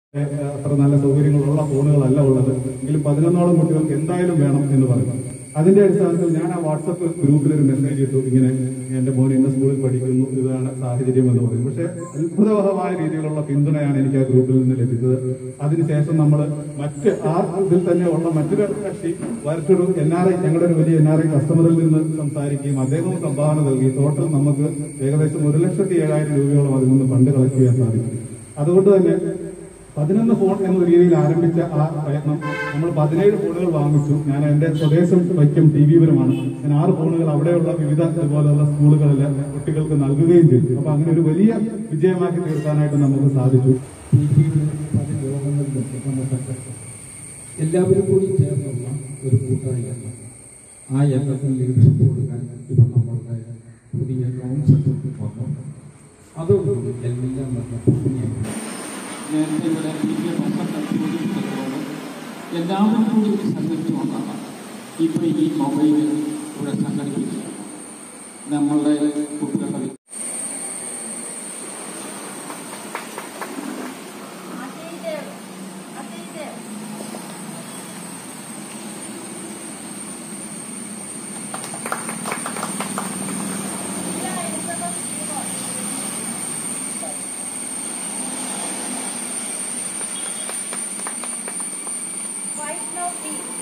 അത്ര നല്ല സൗകര്യങ്ങളുള്ള ഫോണുകളല്ല ഉള്ളത്. എങ്കിലും 11ഓളം കുട്ടികൾക്ക് എന്തായാലും വേണം എന്ന് പറഞ്ഞു. അതിന്റെ അടിസ്ഥാനത്തിൽ ഞാൻ ആ വാട്സപ്പ് ഗ്രൂപ്പിൽ ഒരു മെസ്സേജ് ഇട്ടു, ഇങ്ങനെ എന്റെ മോൻ ഇന്ന സ്കൂളിൽ പഠിക്കുന്നു, ഇതാണ് സാഹചര്യം എന്ന് പറയും. പക്ഷെ അത്ഭുതകരമായ രീതിയിലുള്ള പിന്തുണയാണ് എനിക്ക് ആ ഗ്രൂപ്പിൽ നിന്ന് ലഭിച്ചത്. അതിനുശേഷം നമ്മൾ മറ്റ് ഇതിൽ തന്നെ ഉള്ള മറ്റൊരു കക്ഷി മറ്റൊരു NRI, ഞങ്ങളുടെ ഒരു വലിയ NRI കസ്റ്റമറിൽ നിന്ന് സംസാരിക്കുകയും അദ്ദേഹവും സംഭാവന നൽകി ടോട്ടൽ നമുക്ക് ഏകദേശം 1,07,000 രൂപയോളം അതിൽ നിന്ന് ഫണ്ട് കളക്ട് ചെയ്യാൻ സാധിക്കും. അതുകൊണ്ട് തന്നെ 11 ഫോൺ എന്ന രീതിയിൽ ആരംഭിച്ച ആ പ്രയത്നം നമ്മൾ 17 ഫോണുകൾ വാങ്ങിച്ചു. ഞാൻ എന്റെ സ്വദേശം വൈക്കം TV-പുരമാണ്. ഞാൻ 6 ഫോണുകൾ അവിടെയുള്ള വിവിധ ഇതുപോലുള്ള സ്കൂളുകളിലെ കുട്ടികൾക്ക് നൽകുകയും ചെയ്തു. അപ്പൊ അങ്ങനെ ഒരു വലിയ വിജയമാക്കി തീർക്കാനായിട്ട് നമുക്ക് സാധിച്ചു. എല്ലാവരും കൂടി ചേർന്നുള്ള ഒരു കൂട്ടായ്മ, ആ യന്ത്രത്തിൽ ലീഡർഷിപ്പ് കൊടുക്കാൻ ഇപ്പം നമ്മളുടെ പുതിയ കൗൺസിൽ വന്നു. അതോടുകൂടി എല്ലാം നേരത്തെ ഇവിടെ വലിയ പത്രത്തോട് എല്ലാവരും കൂടി സംഘടിച്ചു കൊണ്ടാണ് ഇപ്പോൾ ഈ മൊബൈൽ ഇവിടെ സംഘടിപ്പിക്കുക. നമ്മളുടെ കുട്ടികളുടെ Right now, please.